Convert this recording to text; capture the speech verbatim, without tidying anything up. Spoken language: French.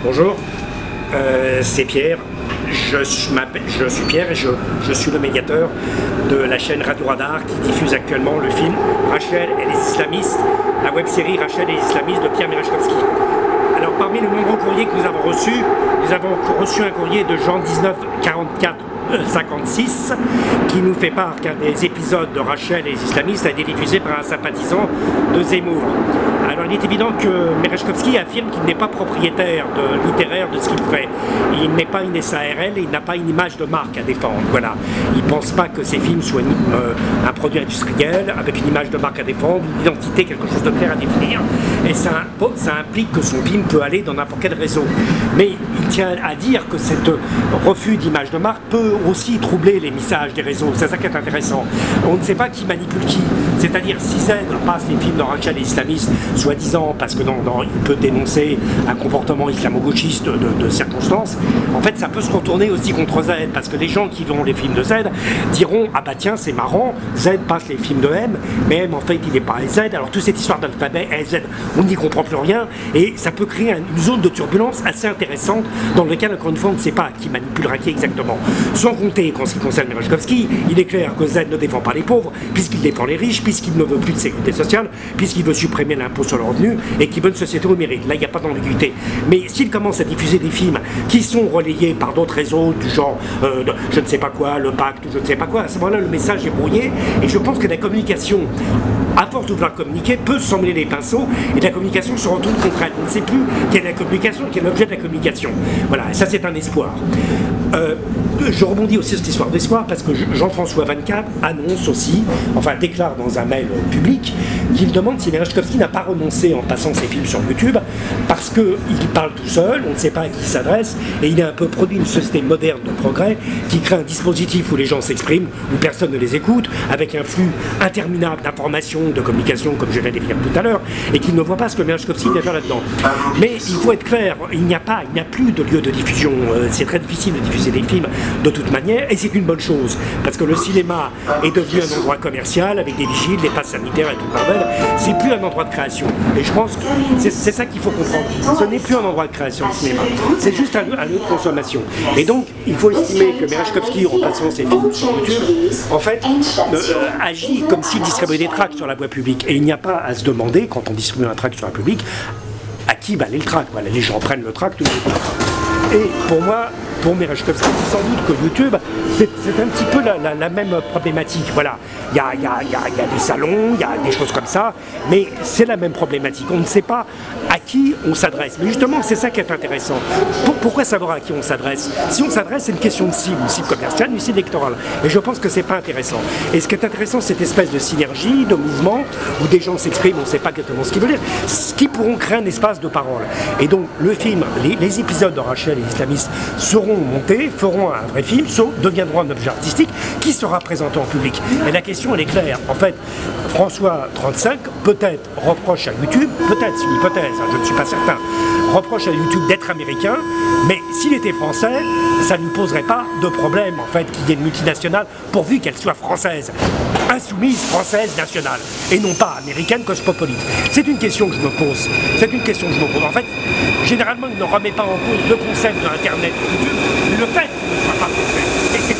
Bonjour, euh, c'est Pierre. Je, je suis Pierre et je, je suis le médiateur de la chaîne Radio Radar qui diffuse actuellement le film Rachel et les islamistes, la web-série Rachel et les islamistes de Pierre Merejkovski. Alors parmi les nombreux courriers que nous avons reçus, nous avons reçu un courrier de Jean dix-neuf quarante-quatre cinquante-six qui nous fait part qu'un des épisodes de Rachel et les islamistes a été diffusé par un sympathisant de Zemmour. Alors il est évident que Merejkovski affirme qu'il n'est pas propriétaire de, littéraire de ce qu'il fait. Il n'est pas une S A R L et il n'a pas une image de marque à défendre. Voilà. Il ne pense pas que ses films soient une, euh, un produit industriel avec une image de marque à défendre, une identité, quelque chose de clair à définir. Et ça, ça implique que son film peut aller dans n'importe quel réseau. Mais il tient à dire que ce refus d'image de marque peut aussi troubler les messages des réseaux. C'est ça qui est intéressant. On ne sait pas qui manipule qui. C'est-à-dire si Z passe les films de Rachel et les islamistes, soi-disant parce que non, non, il peut dénoncer un comportement islamo-gauchiste de, de circonstances, en fait ça peut se retourner aussi contre Z, parce que les gens qui verront les films de Z diront « Ah bah tiens, c'est marrant, Z passe les films de M, mais M en fait il n'est pas Z, alors toute cette histoire d'alphabet Z, on n'y comprend plus rien, et ça peut créer une zone de turbulence assez intéressante dans laquelle encore une fois on ne sait pas qui manipulera qui exactement. Sans compter qu'en ce qui concerne Merejkovski, il est clair que Z ne défend pas les pauvres, puisqu'il défend les riches, puisqu'il ne veut plus de sécurité sociale, puisqu'il veut supprimer l'impôt sur le revenu et qui veut une société au mérite. Là, il n'y a pas d'ambiguïté. Mais s'il commence à diffuser des films qui sont relayés par d'autres réseaux, du genre euh, de, je ne sais pas quoi, le pacte, je ne sais pas quoi, à ce moment-là, le message est brouillé. Et je pense que la communication, à force de vouloir communiquer, peut s'emmêler les pinceaux et la communication se retourne contre elle. On ne sait plus quelle est la communication, quel est l'objet de la communication. Voilà, et ça, c'est un espoir. Euh, je rebondis aussi sur cette histoire d'espoir parce que Jean-François vingt-quatre annonce aussi, enfin déclare dans un mail public, qu'il demande si Merejkovski n'a pas renoncé en passant ses films sur YouTube parce qu'il parle tout seul, on ne sait pas à qui il s'adresse, et il a un peu produit une société moderne de progrès qui crée un dispositif où les gens s'expriment, où personne ne les écoute, avec un flux interminable d'informations, de communication, comme je viens de définir tout à l'heure, et qu'il ne voit pas ce que Merejkovski vient faire là-dedans. Mais il faut être clair, il n'y a pas, il n'y a plus de lieu de diffusion, c'est très difficile de diffuser des films de toute manière, et c'est une bonne chose, parce que le cinéma est devenu un endroit commercial, avec des vigiles, des passes sanitaires et tout le bordel, c'est plus un endroit de création. Et je pense que c'est ça qu'il faut comprendre. Ce n'est plus un endroit de création, le cinéma. C'est juste un, un lieu de consommation. Et donc, il faut estimer que Merejkovski, en passant ses films sur YouTube, en fait, euh, agit comme s'il distribuait des tracts sur la voie publique. Et il n'y a pas à se demander, quand on distribue un tract sur la voie publique, à qui va aller le tract. Voilà, les gens prennent le tract. Et pour moi, pour Merejkovski, sans doute que YouTube, c'est un petit peu la, la, la même problématique. Voilà, il y a, y, a, y, a, y a des salons, il y a des choses comme ça, mais c'est la même problématique. On ne sait pas à qui on s'adresse. Mais justement, c'est ça qui est intéressant. Pour, pourquoi savoir à qui on s'adresse? Si on s'adresse, c'est une question de cible, une cible commerciale, une cible électorale. Et je pense que c'est pas intéressant. Et ce qui est intéressant, c'est cette espèce de synergie, de mouvement, où des gens s'expriment, on ne sait pas exactement ce qu'ils veulent dire, ce qui pourront créer un espace de parole. Et donc, le film, les, les épisodes de Rachel et les islamistes seront montés, feront un vrai film, deviendront un objet artistique qui sera présenté en public. Et la question, elle est claire. En fait, François trente-cinq, peut-être, reproche à YouTube, peut-être, c'est une hypothèse, hein, je ne suis pas certain, reproche à YouTube d'être américain, mais s'il était français, ça ne poserait pas de problème, en fait, qu'il y ait une multinationale, pourvu qu'elle soit française, insoumise, française, nationale, et non pas américaine, cosmopolite. C'est une question que je me pose. C'est une question que je me pose. En fait, généralement, il ne remet pas en cause le concept de Internet YouTube, le fait qu'il ne soit pas français.